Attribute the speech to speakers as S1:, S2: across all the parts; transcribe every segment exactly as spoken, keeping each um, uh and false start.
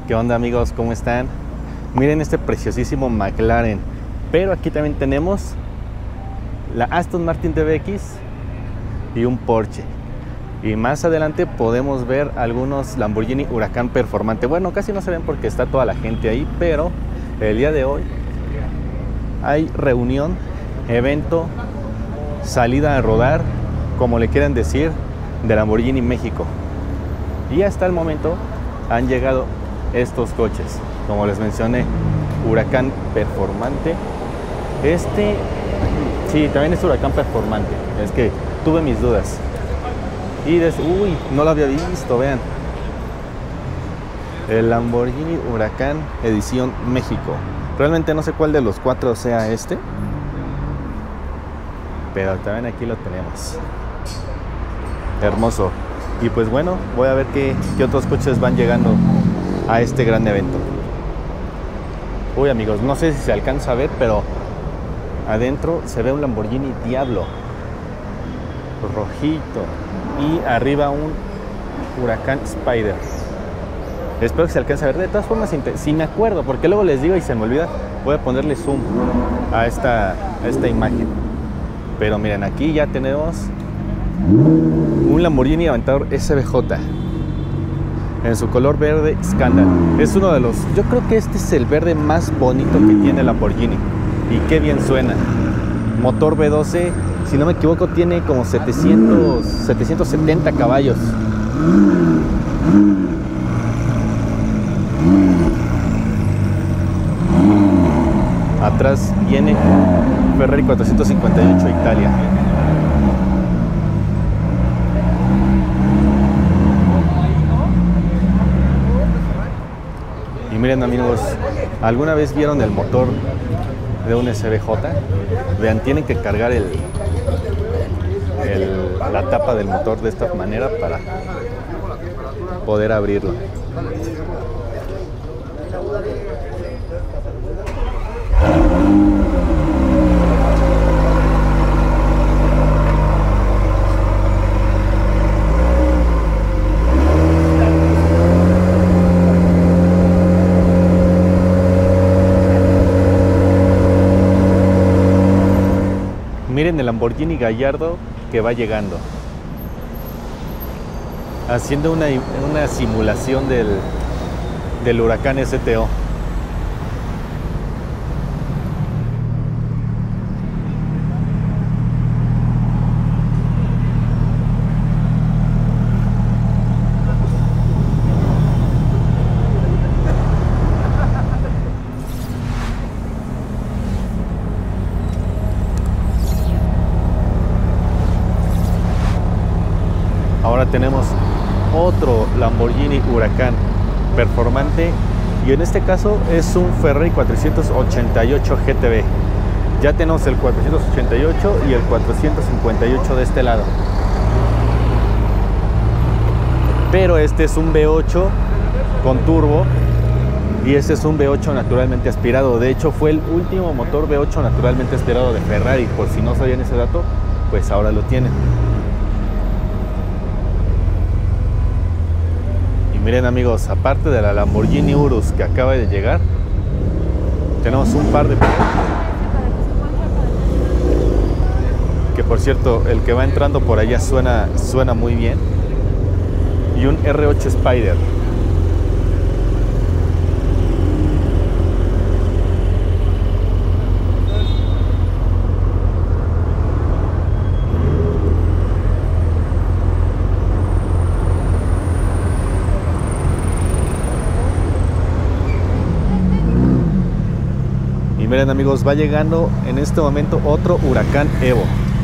S1: ¿Qué onda, amigos? ¿Cómo están? Miren este preciosísimo McLaren. Pero aquí también tenemos la Aston Martin D B X y un Porsche. Y más adelante podemos ver algunos Lamborghini Huracán Performante. Bueno, casi no se ven porque está toda la gente ahí, pero el día de hoy hay reunión, evento, salida a rodar, como le quieran decir, de Lamborghini México. Y hasta el momento han llegado estos coches, como les mencioné, Huracán Performante. Este, sí, también es Huracán Performante. Es que tuve mis dudas. Y des, uy, no lo había visto, vean. El Lamborghini Huracán Edición México. Realmente no sé cuál de los cuatro sea este, pero también aquí lo tenemos. Hermoso. Y pues bueno, voy a ver qué, qué otros coches van llegando a este gran evento. Uy, amigos, no sé si se alcanza a ver, pero adentro se ve un Lamborghini Diablo rojito y arriba un Huracán Spider. Espero que se alcance a ver. De todas formas, si me acuerdo, porque luego les digo y se me olvida, voy a ponerle zoom a esta, a esta imagen. Pero miren, aquí ya tenemos un Lamborghini Aventador S V J en su color verde Scandal. Es uno de los, yo creo que este es el verde más bonito que tiene el Lamborghini. Y qué bien suena. Motor V doce, si no me equivoco, tiene como setecientos, setecientos setenta caballos. Atrás viene Ferrari cuatrocientos cincuenta y ocho Italia. Y miren, amigos, ¿alguna vez vieron el motor de un S V J? Vean, tienen que cargar el, el, la tapa del motor de esta manera para poder abrirlo. Miren el Lamborghini Gallardo que va llegando, haciendo una, una simulación del, del Huracán S T O. Ahora tenemos otro Lamborghini Huracán Performante y en este caso es un Ferrari cuatrocientos ochenta y ocho G T B. Ya tenemos el cuatrocientos ochenta y ocho y el cuatrocientos cincuenta y ocho de este lado. Pero este es un V ocho con turbo y este es un V ocho naturalmente aspirado. De hecho, fue el último motor V ocho naturalmente aspirado de Ferrari. Por si no sabían ese dato, pues ahora lo tienen. Miren, amigos, aparte de la Lamborghini Urus que acaba de llegar, tenemos un par de... Que por cierto, el que va entrando por allá suena, suena muy bien. Y un R ocho Spider. Y miren, amigos, va llegando en este momento otro Huracán Evo.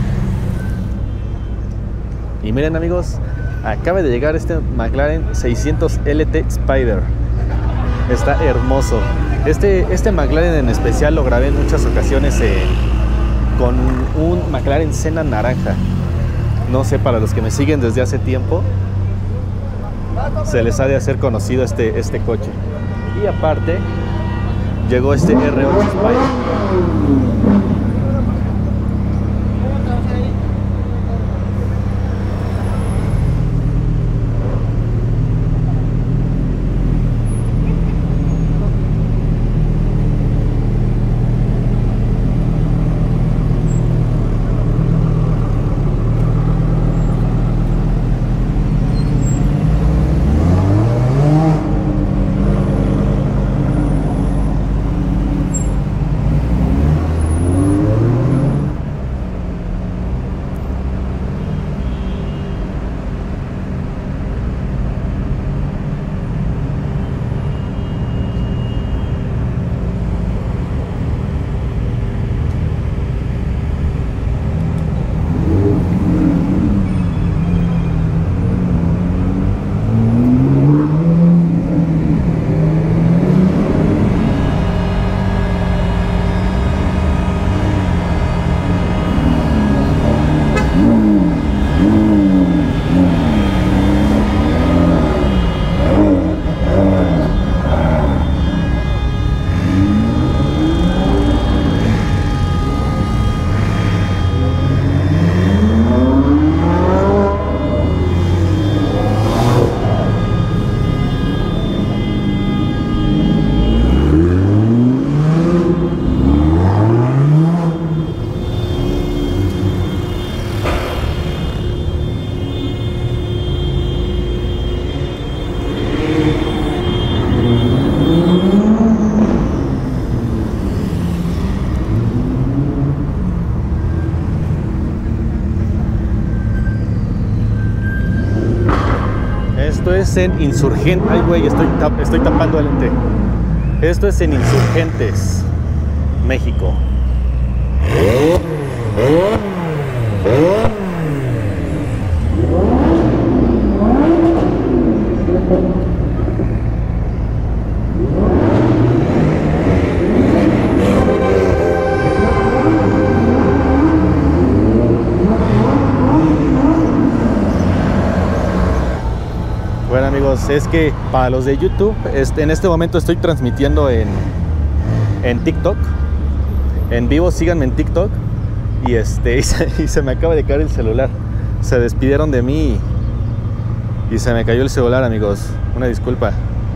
S1: Y miren, amigos, acaba de llegar este McLaren seiscientos L T Spider. Está hermoso. Este, este McLaren en especial lo grabé en muchas ocasiones eh, con un McLaren Senna naranja. No sé, para los que me siguen desde hace tiempo, se les ha de hacer conocido este, este coche. Y aparte, llegó este R ocho Spider. Esto es en Insurgentes. Ay, güey, estoy, tap estoy tapando el lente. Esto es en Insurgentes, México. Bueno, amigos, es que para los de YouTube, este, en este momento estoy transmitiendo en, en TikTok. En vivo, síganme en TikTok. Y, este, y, se, y se me acaba de caer el celular. Se despidieron de mí y, y se me cayó el celular, amigos. Una disculpa.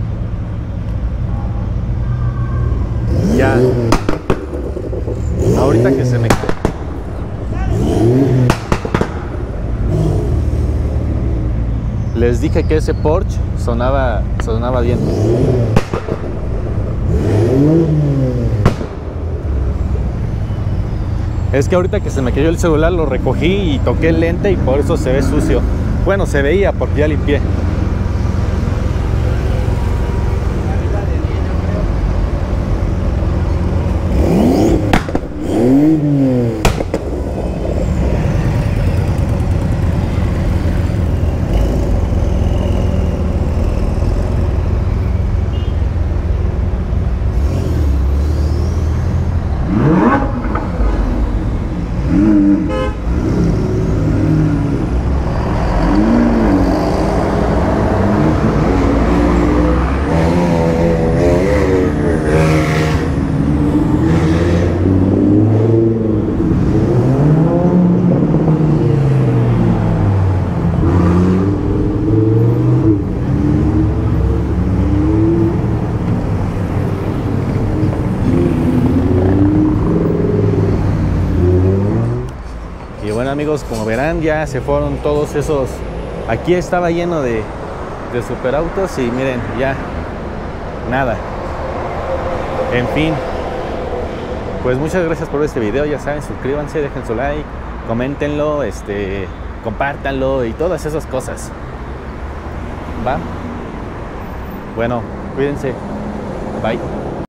S1: Ya. Ahorita que se me... Les dije que ese Porsche sonaba, sonaba bien. Es que ahorita que se me cayó el celular lo recogí y toqué el lente y por eso se ve sucio. Bueno, se veía porque ya limpié. Bueno, amigos, como verán, ya se fueron todos esos. Aquí estaba lleno de, de superautos y miren, ya nada. En fin, pues muchas gracias por ver este video. Ya saben, suscríbanse, dejen su like, coméntenlo, este, compártanlo y todas esas cosas. ¿Va? Bueno, cuídense. Bye.